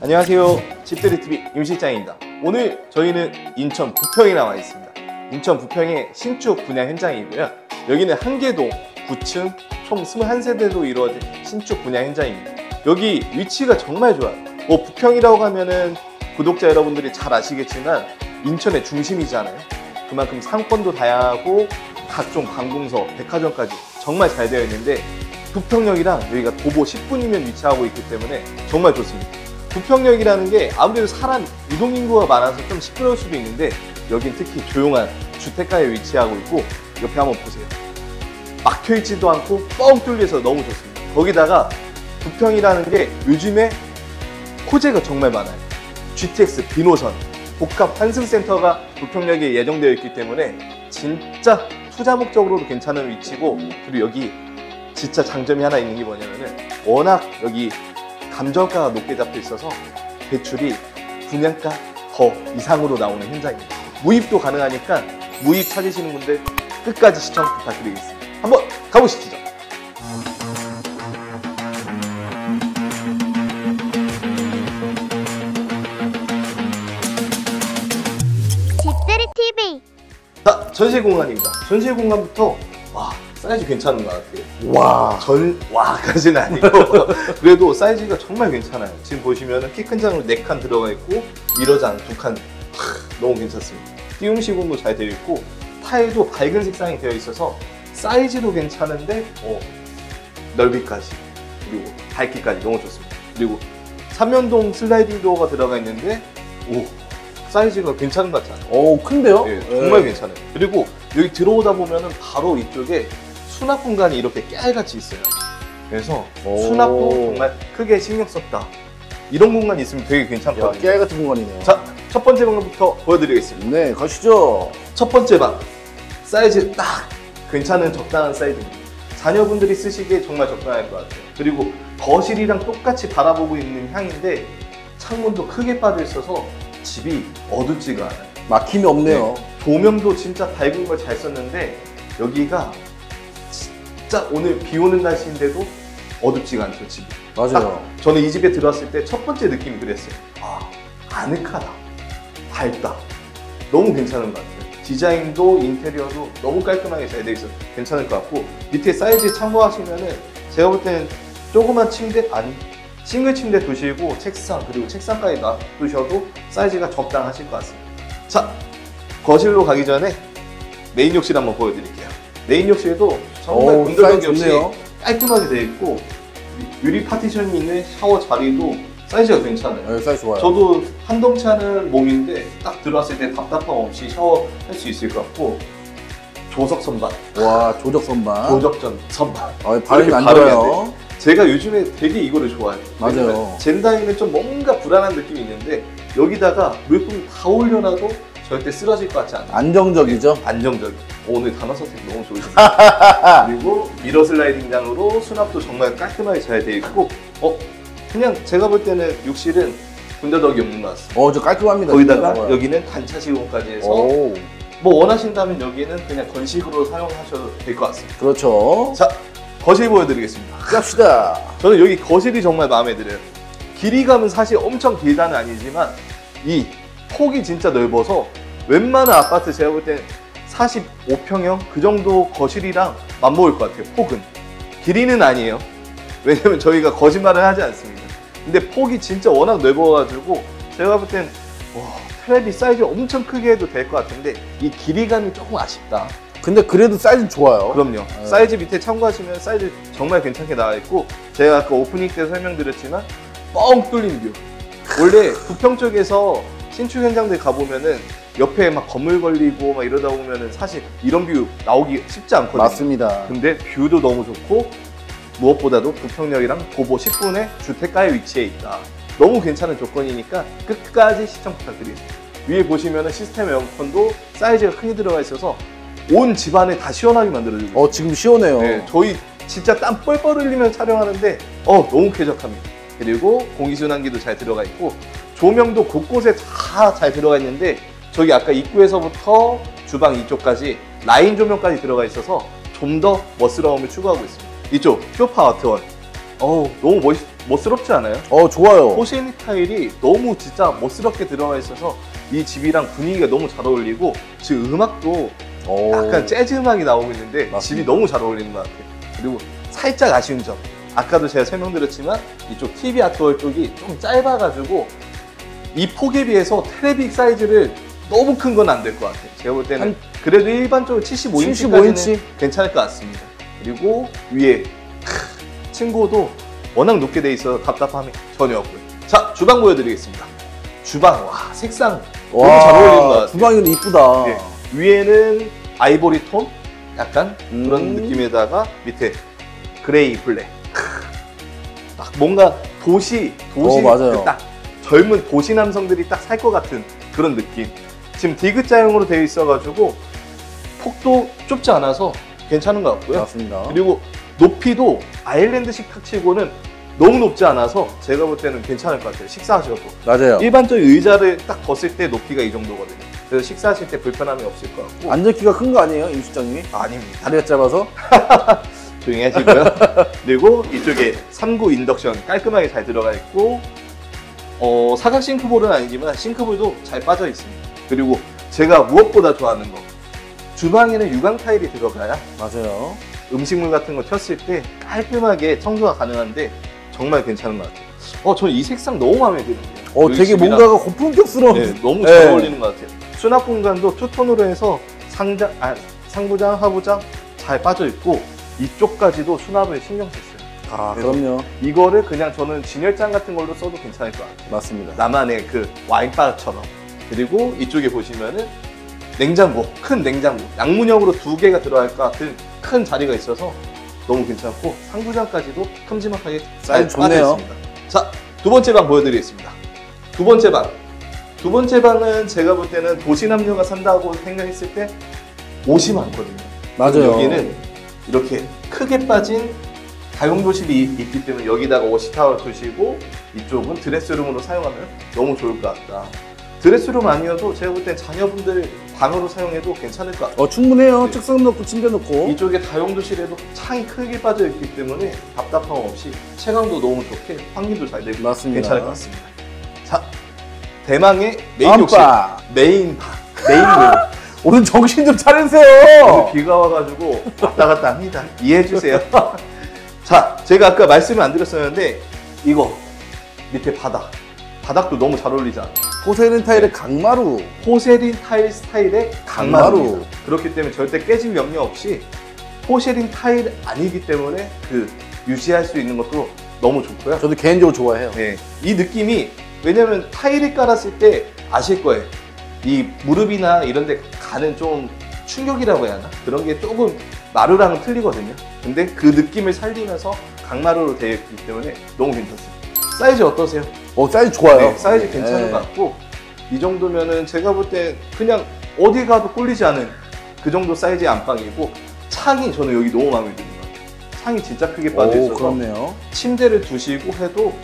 안녕하세요. 집들이TV 임실장입니다. 오늘 저희는 인천 부평에 나와 있습니다. 인천 부평의 신축 분양 현장이고요. 여기는 한계동 9층 총 21세대로 이루어진 신축 분양 현장입니다. 여기 위치가 정말 좋아요. 부평이라고 하면은 구독자 여러분들이 잘 아시겠지만 인천의 중심이잖아요. 그만큼 상권도 다양하고 각종 관공서, 백화점까지 정말 잘 되어 있는데 부평역이랑 여기가 도보 10분이면 위치하고 있기 때문에 정말 좋습니다. 부평역이라는 게 아무래도 사람 유동인구가 많아서 좀 시끄러울 수도 있는데 여긴 특히 조용한 주택가에 위치하고 있고 옆에 한번 보세요. 막혀있지도 않고 뻥 뚫려서 너무 좋습니다. 거기다가 부평이라는 게 요즘에 호재가 정말 많아요. GTX 비노선 복합 환승센터가 부평역에 예정되어 있기 때문에 진짜 투자 목적으로도 괜찮은 위치고, 그리고 여기 진짜 장점이 하나 있는 게 뭐냐면은 워낙 여기 감정가가 높게 잡혀 있어서 대출이 분양가 더 이상으로 나오는 현장입니다. 무입도 가능하니까 무입 찾으시는 분들 끝까지 시청 부탁드리겠습니다. 한번 가보시죠. 집들이TV. 자, 전시회 공간입니다. 전시회 공간부터 사이즈 괜찮은 것 같아요. 와까지는 아니고 그래도 사이즈가 정말 괜찮아요. 지금 보시면 키 큰 장으로 4칸 들어가 있고 미러장 2칸 너무 괜찮습니다. 띄움 시공도 잘 되어 있고 타일도 밝은 색상이 되어 있어서 사이즈도 괜찮은데 넓이까지 그리고 밝기까지 너무 좋습니다. 그리고 3연동 슬라이딩 도어가 들어가 있는데 사이즈가 괜찮은 것 같지 않아요? 큰데요? 네, 정말 괜찮아요. 그리고 여기 들어오다 보면은 바로 이쪽에 수납 공간이 이렇게 깨알같이 있어요. 그래서 수납도 정말 크게 신경 썼다. 이런 공간이 있으면 되게 괜찮거든요. 깨알 같은 공간이네요. 자, 첫 번째 방부터 보여드리겠습니다. 네, 가시죠. 첫 번째 방, 사이즈 딱 괜찮은 적당한 사이즈입니다. 자녀분들이 쓰시기에 정말 적당할 것 같아요. 그리고 거실이랑 똑같이 바라보고 있는 향인데 창문도 크게 빠져 있어서 집이 어둡지가 않아요. 막힘이 없네요. 네, 조명도 진짜 밝은 걸 잘 썼는데 여기가 진짜 오늘 비 오는 날씨인데도 어둡지가 않죠, 집이. 맞아요. 저는 이 집에 들어왔을 때 첫 번째 느낌이 그랬어요. 아늑하다, 밝다. 너무 괜찮은 것 같아요. 디자인도 인테리어도 너무 깔끔하게 잘 돼 있어서 괜찮을 것 같고, 밑에 사이즈 참고하시면은 제가 볼 때는 조그만 침대, 싱글 침대 두시고 책상, 그리고 책상까지 놔두셔도 사이즈가 적당하실 것 같습니다. 자, 거실로 가기 전에 메인 욕실 한번 보여드릴게요. 메인 욕실도 정말 군더더기 없이 깔끔하게 되어 있고 유리 파티션이 있는 샤워 자리도 사이즈가 괜찮아요. 네, 사이즈 좋아요. 저도 한동치 않은 몸인데 딱 들어왔을 때 답답함 없이 샤워할 수 있을 것 같고, 조석 선반. 와, 조적 선반. 조적전 선반. 발음이 안 좋아요. 제가 요즘에 되게 이거를 좋아해요. 맞아요. 젠다이는 좀 뭔가 불안한 느낌이 있는데 여기다가 물품 다 올려놔도 절대 쓰러질 것 같지 않아요. 안정적이죠? 안정적이. 오늘 단어 선택 너무 좋으십니다. 그리고 미러 슬라이딩장으로 수납도 정말 깔끔하게 잘 되어 있고 그냥 제가 볼 때는 욕실은 군더더기 없는 것 같습니다. 저 깔끔합니다. 거기다가 여기는 단차 시공까지 해서 뭐 원하신다면 여기는 그냥 건식으로 사용하셔도 될 것 같습니다. 그렇죠. 자, 거실 보여드리겠습니다. 갑시다. 저는 여기 거실이 정말 마음에 들어요. 길이감은 사실 엄청 길다는 아니지만 이 폭이 진짜 넓어서 웬만한 아파트 제가 볼 때는 45평형 그 정도 거실이랑 맞먹을 것 같아요. 폭은. 길이는 아니에요. 왜냐면 저희가 거짓말을 하지 않습니다. 근데 폭이 진짜 워낙 넓어가지고 제가 볼 땐 텔레비 사이즈 엄청 크게 해도 될 것 같은데 이 길이감이 조금 아쉽다. 근데 그래도 사이즈는 좋아요. 그럼요. 사이즈 밑에 참고하시면 사이즈 정말 괜찮게 나와 있고, 제가 아까 오프닝 때 설명드렸지만 뻥 뚫린 뷰. 원래 부평 쪽에서 신축 현장들 가보면은 옆에 막 건물 걸리고 막 이러다 보면은 사실 이런 뷰 나오기 쉽지 않거든요. 맞습니다. 근데 뷰도 너무 좋고 무엇보다도 부평역이랑 도보 10분의 주택가에 위치해 있다. 너무 괜찮은 조건이니까 끝까지 시청 부탁드리겠습니다. 위에 보시면은 시스템 에어컨도 사이즈가 크게 들어가 있어서 온 집안에 다 시원하게 만들어주고 지금 시원해요. 네, 저희 진짜 땀 뻘뻘 흘리면 촬영하는데 너무 쾌적합니다. 그리고 공기순환기도 잘 들어가 있고 조명도 곳곳에 다 잘 들어가 있는데 저기 아까 입구에서부터 주방 이쪽까지 라인 조명까지 들어가 있어서 좀 더 멋스러움을 추구하고 있습니다. 이쪽 쇼파 아트월 너무 멋스럽지 않아요? 좋아요. 포세린 타일이 너무 진짜 멋스럽게 들어가 있어서 이 집이랑 분위기가 너무 잘 어울리고 지금 음악도 약간 재즈 음악이 나오고 있는데 맞습니다. 집이 너무 잘 어울리는 것 같아요. 그리고 살짝 아쉬운 점, 아까도 제가 설명드렸지만 이쪽 TV 아트월 쪽이 좀 짧아가지고 이 폭에 비해서 텔레비 사이즈를 너무 큰 건 안 될 것 같아요. 제가 볼 때는 그래도 일반적으로 75인치까지는 75인치? 괜찮을 것 같습니다. 그리고 위에 층고도 워낙 높게 돼 있어서 답답함이 전혀 없고요. 자, 주방 보여드리겠습니다. 주방, 와, 색상 너무 잘 어울리는 것 같아요. 주방이 이쁘다. 네. 위에는 아이보리 톤? 약간 그런 느낌에다가 밑에 그레이 블랙. 딱 뭔가 도시 맞아요. 딱 젊은 도시 남성들이 딱 살 것 같은 그런 느낌. 지금 디귿자형으로 되어 있어가지고 폭도 좁지 않아서 괜찮은 것 같고요. 맞습니다. 그리고 높이도 아일랜드식 탁치고는 너무 높지 않아서 제가 볼 때는 괜찮을 것 같아요. 식사하셔도. 맞아요. 일반적인 의자를 딱 벗을 때 높이가 이 정도거든요. 그래서 식사하실 때 불편함이 없을 것 같고. 앉기가 큰 거 아니에요, 임 실장님이? 아닙니다. 다리가 짧아서? 조용히 하시고요. 그리고 이쪽에 3구 인덕션 깔끔하게 잘 들어가 있고 사각 싱크볼은 아니지만 싱크볼도 잘 빠져 있습니다. 그리고 제가 무엇보다 좋아하는 거, 주방에는 유광 타일이 들어가야 맞아요. 음식물 같은 거 튀었을 때 깔끔하게 청소가 가능한데 정말 괜찮은 것 같아요. 저는 이 색상 너무 마음에 드는데요. 여기 되게 집이랑 뭔가가 고품격스러운. 네, 너무 잘 어울리는 것 같아요. 수납 공간도 투톤으로 해서 상부장, 하부장 잘 빠져 있고 이쪽까지도 수납을 신경 썼어요. 그럼요. 이거를 그냥 저는 진열장 같은 걸로 써도 괜찮을 것 같아요. 맞습니다. 나만의 그 와인바처럼. 그리고 이쪽에 보시면은 냉장고, 큰 냉장고, 양문형으로 2개가 들어갈 것 같은 큰 자리가 있어서 너무 괜찮고 상부장까지도 큼지막하게 잘 사이즈 좋네요. 빠져 있습니다. 자, 두 번째 방 보여드리겠습니다. 두 번째 방은 제가 볼 때는 도시 남녀가 산다고 생각했을 때 옷이 많거든요. 맞아요. 여기는 이렇게 크게 빠진 다용도실이 있기 때문에 여기다가 워시타워 두시고 이쪽은 드레스룸으로 사용하면 너무 좋을 것 같다. 드레스룸 아니어도 제가 볼 땐 자녀분들 방으로 사용해도 괜찮을 것 같아요. 충분해요. 네. 책상 넣고 침대 넣고. 이쪽에 다용도실에도 창이 크게 빠져 있기 때문에 답답함 없이 채광도 너무 좋게 환기도 잘 되고 맞습니다. 괜찮을 것 같습니다. 자, 대망의 메인 욕실, 안방. 메인룸. 오늘 정신 좀 차리세요. 오늘 비가 와가지고 왔다 갔다 합니다. 이해해주세요. 자, 제가 아까 말씀을 안 드렸었는데 이거 밑에 바닥도 너무 잘 어울리지 않아요? 포세린 타일의 강마루. 포세린 타일 스타일의 강마루. 그렇기 때문에 절대 깨질 염려 없이 포세린 타일 아니기 때문에 유지할 수 있는 것도 너무 좋고요. 저도 개인적으로 좋아해요. 네, 이 느낌이 왜냐면 타일을 깔았을 때 아실 거예요. 이 무릎이나 이런 데 가는 좀 충격이라고 해야 하나? 그런 게 조금 마루랑은 틀리거든요. 근데 그 느낌을 살리면서 강마루로 되어 있기 때문에 너무 괜찮습니다. 사이즈 어떠세요? 사이즈 좋아요. 네, 사이즈 괜찮은 것 같고 이 정도면은 제가 볼 때 그냥 어디 가도 꼴리지 않은 그 정도 사이즈의 안방이고 창이 저는 여기 너무 마음에 드는 것 같아요. 창이 진짜 크게 빠져 있어서 그렇네요. 침대를 두시고 해도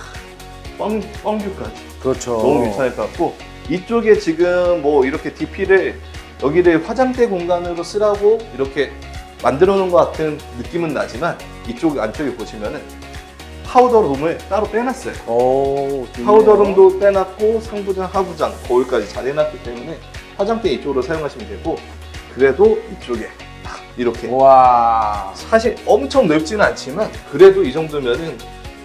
뻥뷰까지 그렇죠. 너무 괜찮을 것 같고 이쪽에 지금 뭐 이렇게 DP를 여기를 화장대 공간으로 쓰라고 이렇게 만들어 놓은 것 같은 느낌은 나지만 이쪽 안쪽에 보시면은 파우더룸을 따로 빼놨어요. 파우더룸도 빼놨고 상부장, 하부장, 거울까지 잘 해놨기 때문에 화장대 이쪽으로 사용하시면 되고 그래도 이쪽에 딱 이렇게 와. 사실 엄청 넓지는 않지만 그래도 이 정도면은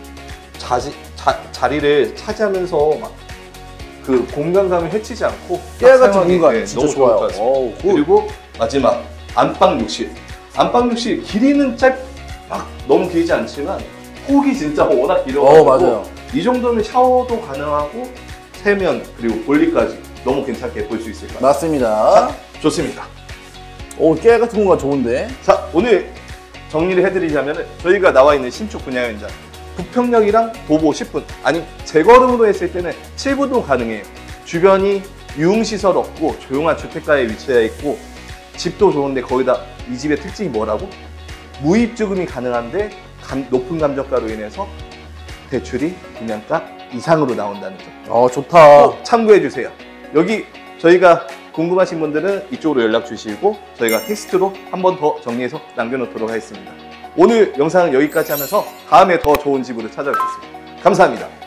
자리를 차지하면서 막 그 공간감을 해치지 않고 깨알같은 공간 진짜 너무 좋을 것 좋아요. 같습니다. 그리고 마지막 안방 욕실. 안방 욕실 길이는 막 너무 길지 않지만 폭이 진짜 워낙 길어가지고 맞아요. 이 정도면 샤워도 가능하고 세면 그리고 볼일까지 너무 괜찮게 볼 수 있을 것 같아요. 맞습니다. 자, 좋습니다. 깨알같은 공간 좋은데. 자, 오늘 정리를 해드리자면 저희가 나와 있는 신축 분양 현장 부평역이랑 도보 10분 아니 재걸음으로 했을 때는 7분도 가능해요. 주변이 유흥시설 없고 조용한 주택가에 위치해 있고 집도 좋은데 거기다 이 집의 특징이 뭐라고? 무입주금이 가능한데 높은 감정가로 인해서 대출이 분양가 이상으로 나온다는 점. 좋다. 꼭 참고해 주세요. 여기 저희가 궁금하신 분들은 이쪽으로 연락 주시고 저희가 텍스트로 한 번 더 정리해서 남겨놓도록 하겠습니다. 오늘 영상은 여기까지 하면서 다음에 더 좋은 집으로 찾아뵙겠습니다. 감사합니다.